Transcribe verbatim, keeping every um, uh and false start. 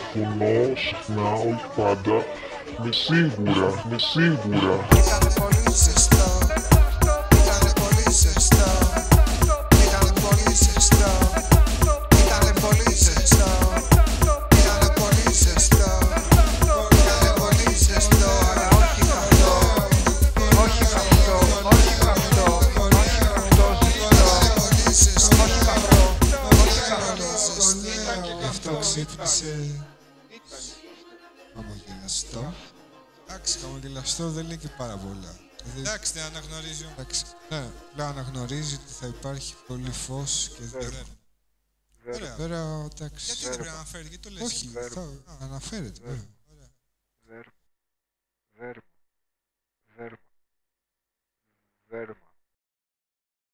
τηλεφωνώ συχνά, όχι πάντα, με σίγουρα, με σίγουρα. Ήτανε πολύ ζεστό, ήτανε πολύ ζεστό, ήτανε πολύ ζεστό, ήτανε πολύ ζεστό, ήτανε πολύ ζεστό, ήτανε πολύ ζεστό, αλλά όχι χαυτό, όχι χαυτό, όχι χαυτό, όχι χαυτό ζεστό, όχι χαυτό, όχι χαυτό. Γι' αυτό ξύπνησε χαμογελαστό. Εντάξει, χαμογελαστό δεν λέει και πάρα πολλά. Εντάξει, δεν αναγνωρίζει. Εντάξει, ναι, λέω αναγνωρίζει ότι θα υπάρχει πολύ φως και δεν. Ωραία. Τώρα, εντάξει. Γιατί δεν πρέπει να αναφέρει, γιατί το λες. Όχι, θα αναφέρεται. βέβαια. Verbo. Verbo. Verbo. Verbo.